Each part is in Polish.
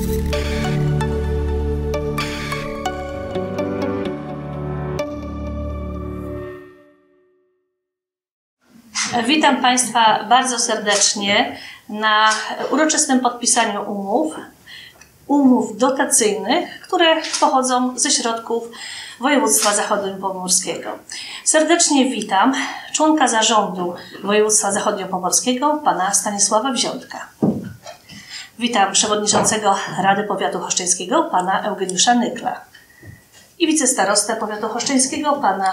Witam Państwa bardzo serdecznie na uroczystym podpisaniu umów dotacyjnych, które pochodzą ze środków województwa zachodniopomorskiego. Serdecznie witam członka zarządu województwa zachodniopomorskiego, pana Stanisława Wziątka. Witam przewodniczącego Rady Powiatu Choszczyńskiego, pana Eugeniusza Nykla. I wicestarostę Powiatu Choszczyńskiego, pana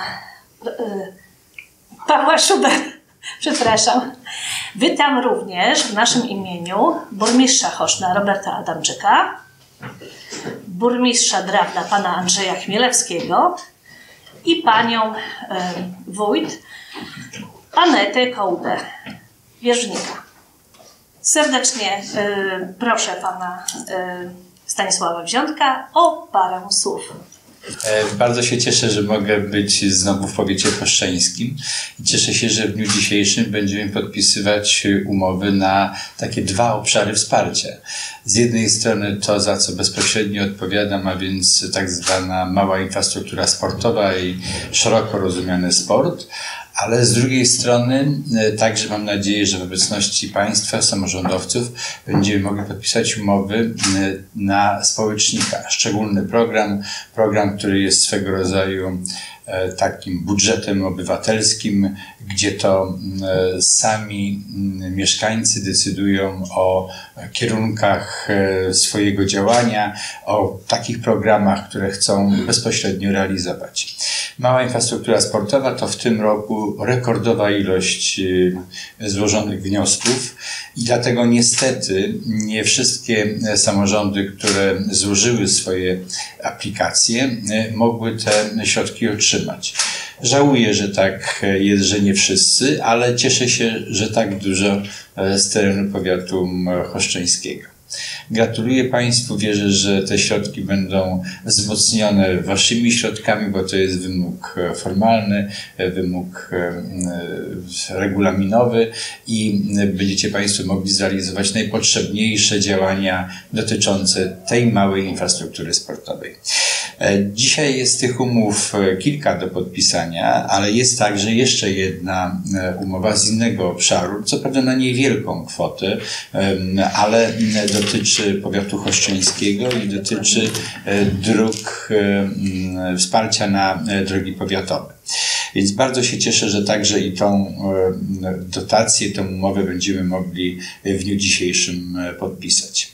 Pawła Szubera. Przepraszam. Witam również w naszym imieniu burmistrza Choszna Roberta Adamczyka, burmistrza Drawna pana Andrzeja Chmielewskiego i panią wójt Anetę Kołdę-Wierzbnika. Serdecznie proszę pana Stanisława Wziątka o parę słów. Bardzo się cieszę, że mogę być znowu w powiecie choszczeńskim. Cieszę się, że w dniu dzisiejszym będziemy podpisywać umowy na takie dwa obszary wsparcia. Z jednej strony to, za co bezpośrednio odpowiadam, a więc tak zwana mała infrastruktura sportowa i szeroko rozumiany sport. Ale z drugiej strony także mam nadzieję, że w obecności państwa, samorządowców będziemy mogli podpisać umowy na społecznika. Szczególny program, który jest swego rodzaju takim budżetem obywatelskim, gdzie to sami mieszkańcy decydują o kierunkach swojego działania, o takich programach, które chcą bezpośrednio realizować. Mała infrastruktura sportowa to w tym roku rekordowa ilość złożonych wniosków i dlatego niestety nie wszystkie samorządy, które złożyły swoje aplikacje, mogły te środki otrzymać. Żałuję, że tak jest, że nie wszyscy, ale cieszę się, że tak dużo z terenu powiatu choszczyńskiego. Gratuluję Państwu, wierzę, że te środki będą wzmocnione Waszymi środkami, bo to jest wymóg formalny, wymóg regulaminowy i będziecie Państwo mogli zrealizować najpotrzebniejsze działania dotyczące tej małej infrastruktury sportowej. Dzisiaj jest tych umów kilka do podpisania, ale jest także jeszcze jedna umowa z innego obszaru, co prawda na niewielką kwotę, ale dotyczy powiatu choszczyńskiego i dotyczy dróg, wsparcia na drogi powiatowe. Więc bardzo się cieszę, że także i tą dotację, tę umowę będziemy mogli w dniu dzisiejszym podpisać.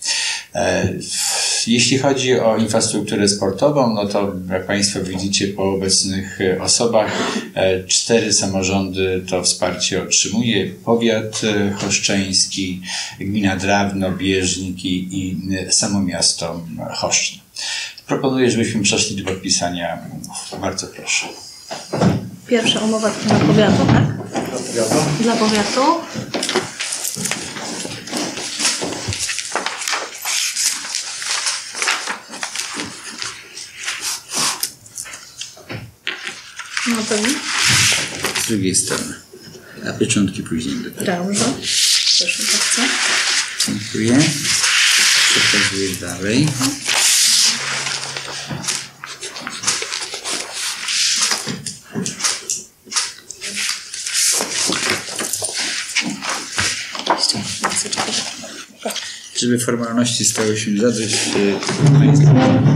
Jeśli chodzi o infrastrukturę sportową, no to jak Państwo widzicie po obecnych osobach, 4 samorządy to wsparcie otrzymuje. Powiat choszczeński, gmina Drawno, Bieżnik i samo miasto Choszczyn. Proponuję, żebyśmy przeszli do podpisania umów. Bardzo proszę. Pierwsza umowa dla powiatu, tak? Dla powiatu. No to z drugiej strony, a pieczątki później. Dobrze. Proszę bardzo. Dziękuję. Przekazuję dalej. Żeby formalności stały się zadość Państwu.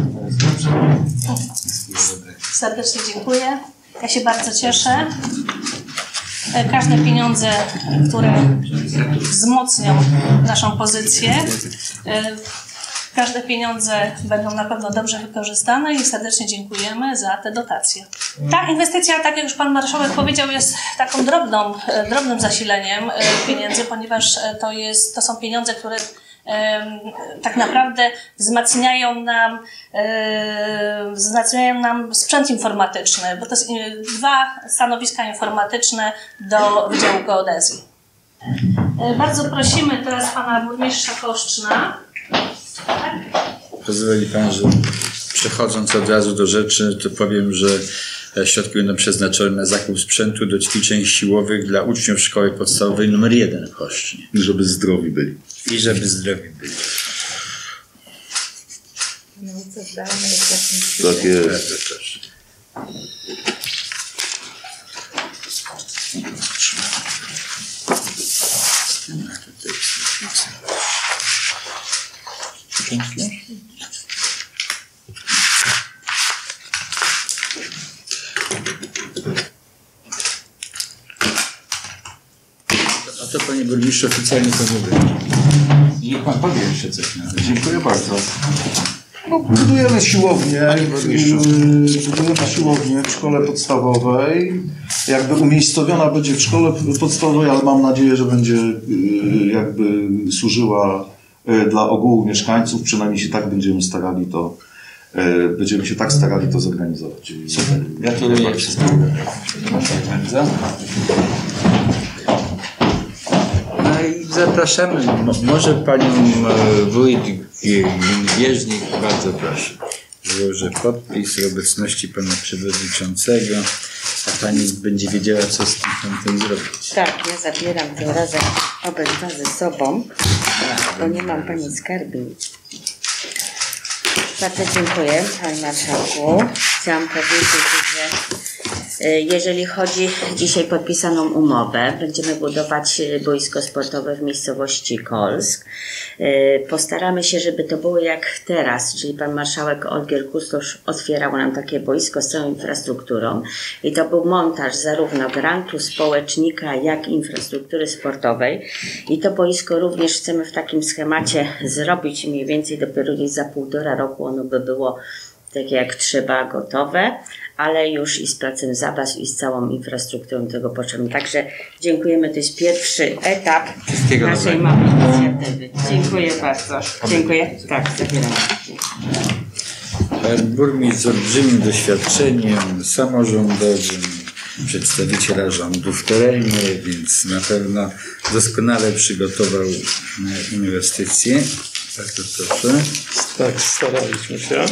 Serdecznie dziękuję. Ja się bardzo cieszę. Każde pieniądze, które wzmocnią naszą pozycję, każde pieniądze będą na pewno dobrze wykorzystane i serdecznie dziękujemy za te dotacje. Ta inwestycja, tak jak już Pan Marszałek powiedział, jest taką drobnym zasileniem pieniędzy, ponieważ to są pieniądze, które tak naprawdę wzmacniają nam sprzęt informatyczny, bo to jest 2 stanowiska informatyczne do Wydziału Geodezji. Bardzo prosimy teraz pana burmistrza Choszczna. Tak? Pozwoli pan, że przechodząc od razu do rzeczy, to powiem, że środki będą przeznaczone na zakup sprzętu do ćwiczeń siłowych dla uczniów szkoły podstawowej nr 1 w Choszczynie. I żeby zdrowi byli. I żeby zdrowi byli. Tak jest. A to panie burmistrzu oficjalnie to mówię. Niech pan powie jeszcze coś. Dziękuję bardzo. No, budujemy siłownię w szkole podstawowej. Jakby umiejscowiona będzie w szkole podstawowej, ale mam nadzieję, że będzie jakby służyła dla ogółu mieszkańców. Przynajmniej się tak będziemy się tak starali to zorganizować. Super. Gratuluję wszystkiego. Bardzo. No i zapraszamy. Może panią wójt Wierznik, bardzo proszę. Złożę podpis w obecności pana przewodniczącego, a pani będzie wiedziała, co z tym zrobić. Tak, ja zabieram tym razem obydwa ze sobą, bo nie mam pani skarbnic. Bardzo dziękuję, panie marszałku. Chciałam powiedzieć, że jeżeli chodzi dzisiaj podpisaną umowę, będziemy budować boisko sportowe w miejscowości Kolsk. Postaramy się, żeby to było jak teraz, czyli pan marszałek Olgier Kustosz otwierał nam takie boisko z całą infrastrukturą i to był montaż zarówno grantu społecznika, jak i infrastruktury sportowej i to boisko również chcemy w takim schemacie zrobić mniej więcej dopiero gdzieś za 1,5 roku ono by było takie jak trzeba gotowe, ale już i z placem zabaw i z całą infrastrukturą tego potrzebne. Także dziękujemy, to jest pierwszy etap naszej małej inicjatywy. Dziękuję bardzo. Dziękuję. Tak, zabieram. Pan burmistrz z olbrzymim doświadczeniem samorządowym, przedstawiciela rządu w terenie, więc na pewno doskonale przygotował inwestycje. Bardzo proszę. Tak, staraliśmy się.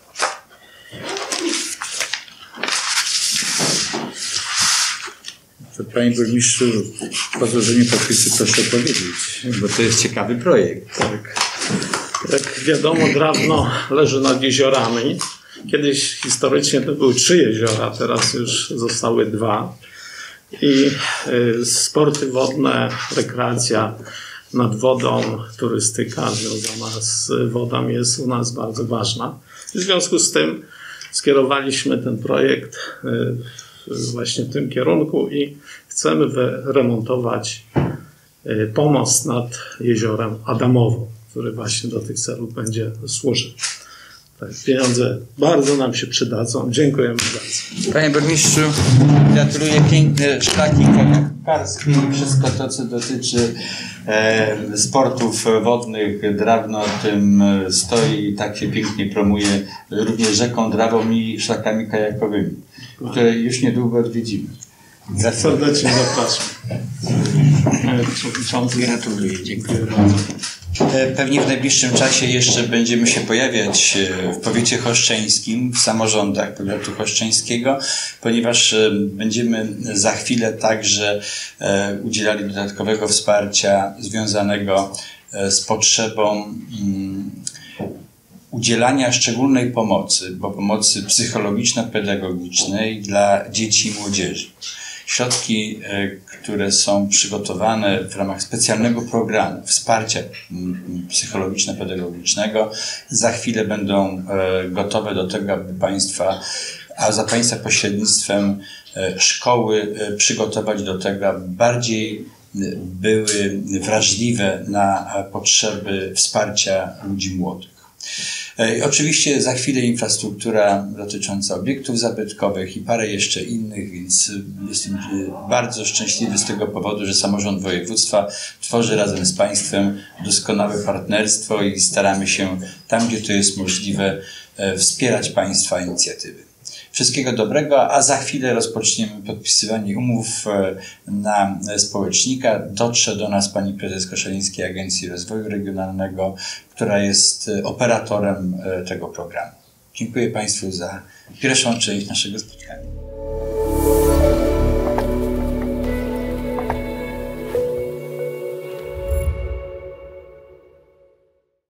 To panie burmistrzu, po złożeniu podpisu proszę powiedzieć, bo to jest ciekawy projekt. Tak. Jak wiadomo, drewno leży nad jeziorami. Kiedyś historycznie to były 3 jeziora, teraz już zostały 2. I sporty wodne, rekreacja nad wodą, turystyka związana z wodą jest u nas bardzo ważna. W związku z tym skierowaliśmy ten projekt właśnie w tym kierunku i chcemy wyremontować pomost nad jeziorem Adamowo, który właśnie do tych celów będzie służył. Tak, pieniądze bardzo nam się przydadzą. Dziękujemy bardzo. Panie burmistrzu, gratuluję, piękne szlaki koniarskie i wszystko to, co dotyczy sportów wodnych. Drawno tym stoi i tak się pięknie promuje również rzeką Drawą i szlakami kajakowymi, które już niedługo odwiedzimy. Serdecznie zapraszam. Przewodniczący, gratuluję, dziękuję bardzo. Pewnie w najbliższym czasie jeszcze będziemy się pojawiać w powiecie choszczeńskim, w samorządach powiatu choszczeńskiego, ponieważ będziemy za chwilę także udzielali dodatkowego wsparcia związanego z potrzebą udzielania szczególnej pomocy, bo pomocy psychologiczno-pedagogicznej dla dzieci i młodzieży. Środki, które są przygotowane w ramach specjalnego programu wsparcia psychologiczno-pedagogicznego, za chwilę będą gotowe do tego, aby za Państwa pośrednictwem szkoły przygotować do tego, aby bardziej były wrażliwe na potrzeby wsparcia ludzi młodych. Oczywiście za chwilę infrastruktura dotycząca obiektów zabytkowych i parę jeszcze innych, więc jestem bardzo szczęśliwy z tego powodu, że samorząd województwa tworzy razem z państwem doskonałe partnerstwo i staramy się tam, gdzie to jest możliwe, wspierać państwa inicjatywy. Wszystkiego dobrego, a za chwilę rozpoczniemy podpisywanie umów na społecznika. Dotrze do nas pani prezes Koszalińskiej Agencji Rozwoju Regionalnego, która jest operatorem tego programu. Dziękuję Państwu za pierwszą część naszego spotkania.